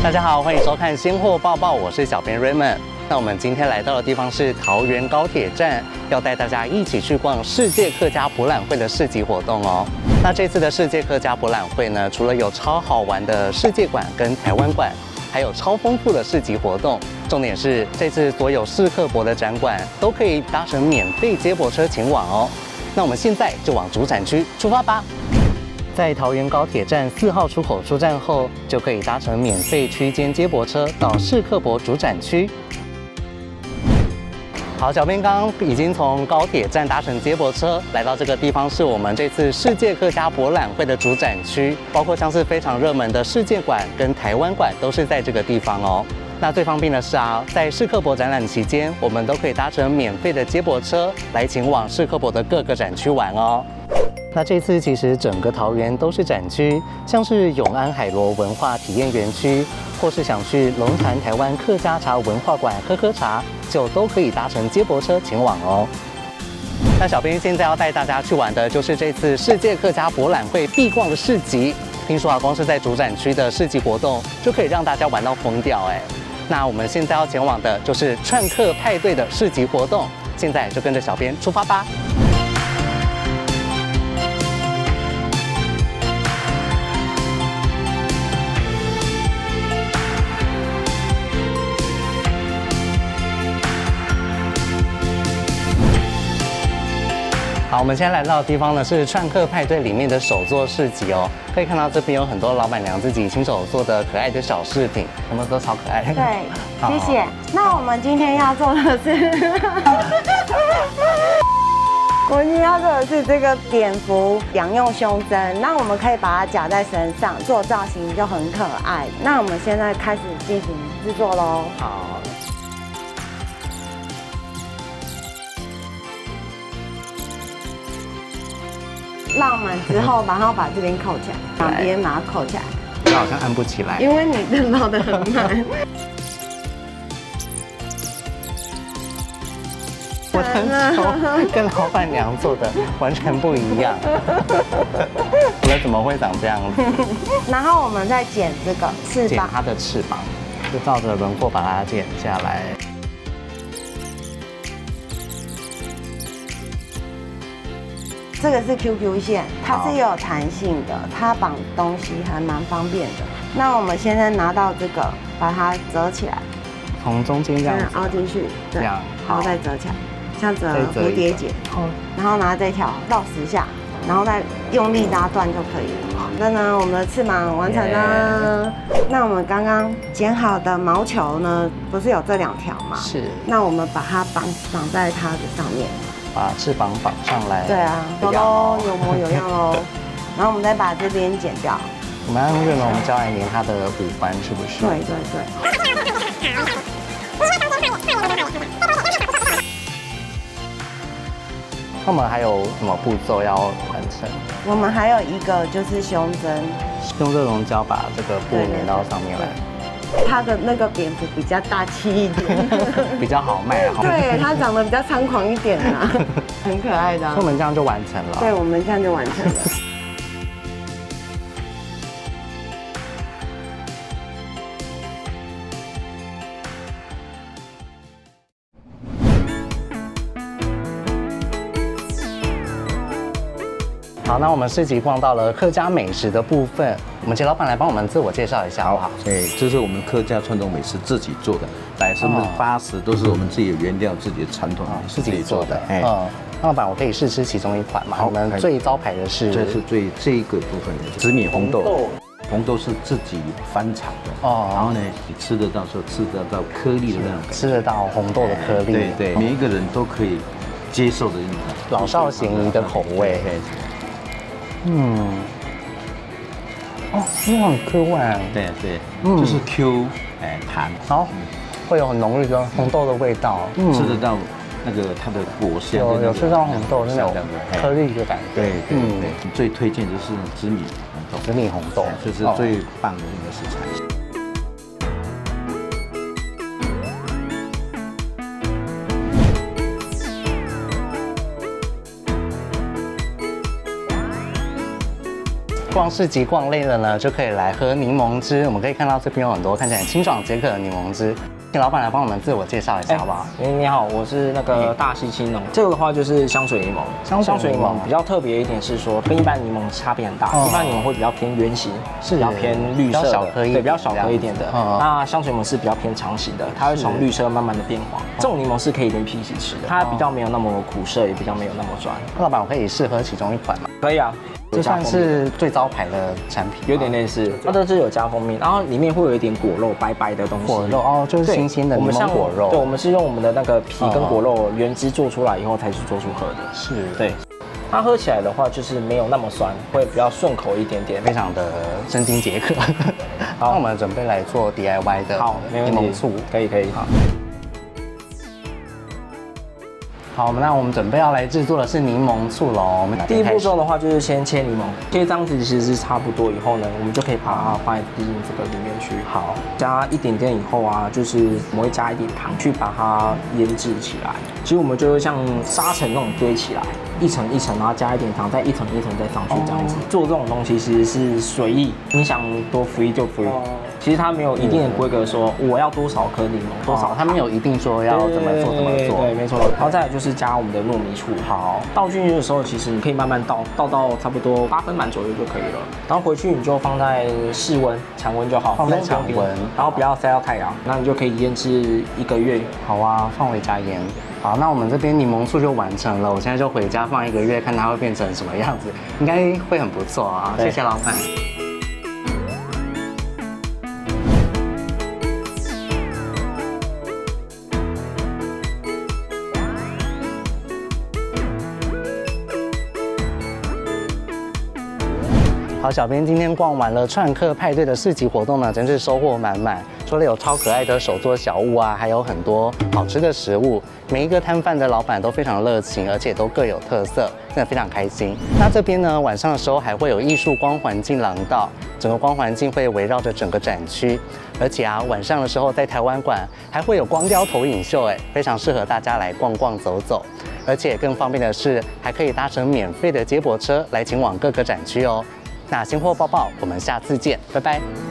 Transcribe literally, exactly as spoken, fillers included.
大家好，欢迎收看《鲜货报报》，我是小编 Raymond。那我们今天来到的地方是桃园高铁站，要带大家一起去逛世界客家博览会的市集活动哦。那这次的世界客家博览会呢，除了有超好玩的世界馆跟台湾馆，还有超丰富的市集活动。重点是这次所有世客博的展馆都可以搭乘免费接驳车前往哦。那我们现在就往主展区出发吧。在桃园高铁站四号出口出站后，就可以搭乘免费区间接驳车到世客博主展区。好，小编刚刚已经从高铁站搭乘接驳车来到这个地方，是我们这次世界客家博览会的主展区，包括像是非常热门的世界馆跟台湾馆都是在这个地方哦。那最方便的是啊，在世客博展览期间，我们都可以搭乘免费的接驳车来前往世客博的各个展区玩哦。那这次其实整个桃园都是展区，像是永安海螺文化体验园区，或是想去龙潭台湾客家茶文化馆喝喝茶，就都可以搭乘接驳车前往哦。那小编现在要带大家去玩的就是这次世界客家博览会必逛的市集。听说啊，光是在主展区的市集活动就可以让大家玩到疯掉哎。那我们现在要前往的就是串客派对的市集活动，现在就跟着小编出发吧。好，我们现在来到的地方呢是串客派对里面的手作市集哦，可以看到这边有很多老板娘自己亲手做的可爱的小饰品，他们都超可爱。 对，谢谢。那我们今天要做的是，我们今天要做的是这个蝙蝠两用胸针，那我们可以把它夹在身上，做造型就很可爱。那我们现在开始进行制作喽。 好。 绕满之后，然后把这边扣起来，两边把它扣起来。 这好像按不起来， 因为你的绕得很慢。 我的手跟老板娘做的完全不一样。我的怎么会长这样子？ 然后我们再剪这个翅膀， 剪它的翅膀，就照着轮廓把它剪下来。 这个是 Q Q 线，它是有弹性的，它绑东西还蛮方便的。那我们现在拿到这个，把它折起来， 从中间这样凹进去， 这样， 然后再折起来，像折蝴蝶结。然后拿这条绕十下，然后再用力拉断就可以了。好的呢，我们的翅膀完成了。那我们刚刚剪好的毛球呢，不是有这两条吗？ 是。那我们把它绑绑在它的上面。 把翅膀绑上来， 对啊，有喽，有模有样喽。然后我们再把这边剪掉。 我们要用热熔胶来粘它的五官，是不是？ 对对对。 那我们还有什么步骤要完成？ 我们还有一个就是胸针， 用热熔胶把这个布粘到上面来。 它的那个蝙蝠比较大气一点， 比较好卖啊。 对，它长得比较猖狂一点啊，很可爱的、啊。 我们这样就完成了。 对，我们这样就完成了。 好，那我们市集逛到了客家美食的部分，我们请老板来帮我们自我介绍一下，好不好？ 对，这是我们客家传统美食自己做的，百分之八十都是我们自己的原料、自己的传统自己做的。哎，嗯，那老板，我可以试吃其中一款吗？我们最招牌的是， 这是最这一个部分的紫米红豆，红豆是自己翻炒的哦，然后呢，你吃得到说吃得到颗粒的那种感觉， 吃得到红豆的颗粒， 对对，每一个人都可以接受的一种老少咸宜的口味。嗯，哦，那很 Q 哎， 对对，嗯，就是 Q 哎弹， 好，会有很浓郁的红豆的味道， 吃得到那个它的果香， 有有吃到红豆那种颗粒的感觉， 对对对，最推荐的是紫米红豆， 紫米红豆这是最棒的一个食材。 逛市集逛累了呢，就可以来喝柠檬汁。我们可以看到这边有很多看起来清爽解渴的柠檬汁。请老板来帮我们自我介绍一下好不好？ 哎，你好，我是那个大溪青农。这个的话就是香水柠檬，香水柠檬比较特别一点是说，跟一般柠檬差别很大。一般柠檬会比较偏圆形，是比较偏绿色的，对，比较小颗一点的。那香水柠檬是比较偏长形的，它会从绿色慢慢的变黄。这种柠檬是可以连皮一起吃的，它比较没有那么苦涩，也比较没有那么酸。 老板，我可以试喝其中一款吗？ 可以啊。 这算是最招牌的产品， 有点类似，它都是有加蜂蜜，然后里面会有一点果肉，白白的东西。 果肉哦，就是新鲜的柠檬果肉。 对，我们是用我们的那个皮跟果肉原汁做出来以后才去做出喝的。 是， 对。它喝起来的话，就是没有那么酸，会比较顺口一点点， 非常的生津解渴。好，那我们准备来做 D I Y 的柠檬醋， 可以可以。好。 好，那我们准备要来制作的是柠檬醋喽。我们第一步骤的话，就是先切柠檬，切这样子其实是差不多以后呢，我们就可以把它放在进这个里面去。好，加一点点以后啊，就是我们会加一点糖去把它腌制起来。其实我们就会像沙尘那种堆起来，一层一层，然后加一点糖，再一层一层再上去这样子。做这种东西其实是随意，你想多 free 就 free。其实它没有一定的规格，说我要多少颗柠檬，多少，它没有一定说要怎么做怎么做。对，没错。然后再来就是加我们的糯米醋，好，倒进去的时候，其实你可以慢慢倒，倒到差不多八分满左右就可以了。然后回去你就放在室温、常温就好， 放在常温， 然后不要晒到太阳，那你就可以腌制一个月。 好啊，放回家腌。好，那我们这边柠檬醋就完成了，我现在就回家放一个月，看它会变成什么样子，应该会很不错啊。谢谢老板。好，小编今天逛完了串客派对的市集活动呢，真是收获满满。除了有超可爱的手作小物啊，还有很多好吃的食物。每一个摊贩的老板都非常热情，而且都各有特色，真的非常开心。那这边呢，晚上的时候还会有艺术光环境廊道，整个光环境会围绕着整个展区。而且啊，晚上的时候在台湾馆还会有光雕投影秀，哎，非常适合大家来逛逛走走。而且更方便的是，还可以搭乘免费的接驳车来前往各个展区哦。那新货报报，我们下次见，拜拜。